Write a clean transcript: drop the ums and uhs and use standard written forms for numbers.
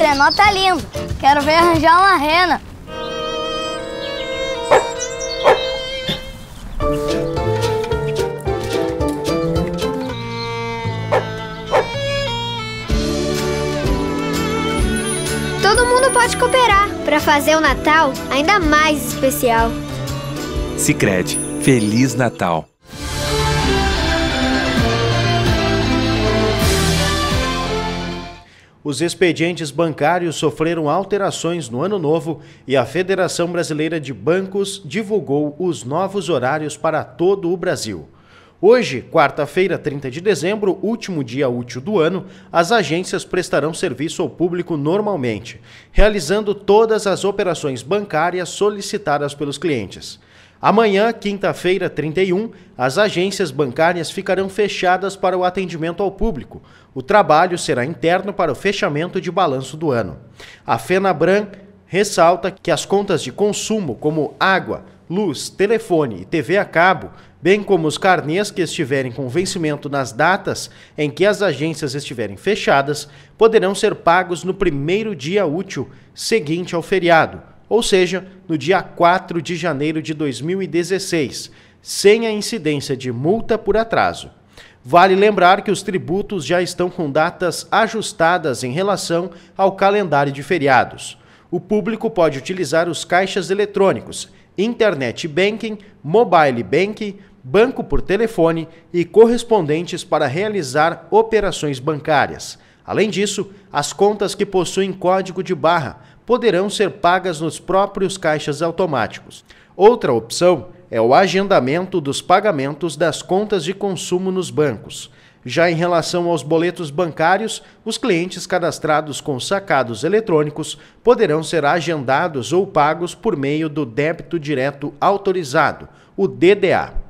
trenó tá lindo. Quero ver arranjar uma rena. Todo mundo pode cooperar para fazer o Natal ainda mais especial. Sicredi, Feliz Natal! Os expedientes bancários sofreram alterações no ano novo e a Federação Brasileira de Bancos divulgou os novos horários para todo o Brasil. Hoje, quarta-feira, 30 de dezembro, último dia útil do ano, as agências prestarão serviço ao público normalmente, realizando todas as operações bancárias solicitadas pelos clientes. Amanhã, quinta-feira, 31, as agências bancárias ficarão fechadas para o atendimento ao público. O trabalho será interno para o fechamento de balanço do ano. A Fenabran ressalta que as contas de consumo, como água, luz, telefone e TV a cabo, bem como os carnês que estiverem com vencimento nas datas em que as agências estiverem fechadas, poderão ser pagos no primeiro dia útil seguinte ao feriado, ou seja, no dia 4 de janeiro de 2016, sem a incidência de multa por atraso. Vale lembrar que os tributos já estão com datas ajustadas em relação ao calendário de feriados. O público pode utilizar os caixas eletrônicos, internet banking, mobile banking, banco por telefone e correspondentes para realizar operações bancárias. Além disso, as contas que possuem código de barra poderão ser pagas nos próprios caixas automáticos. Outra opção é o agendamento dos pagamentos das contas de consumo nos bancos. Já em relação aos boletos bancários, os clientes cadastrados com sacados eletrônicos poderão ser agendados ou pagos por meio do débito direto autorizado, o DDA.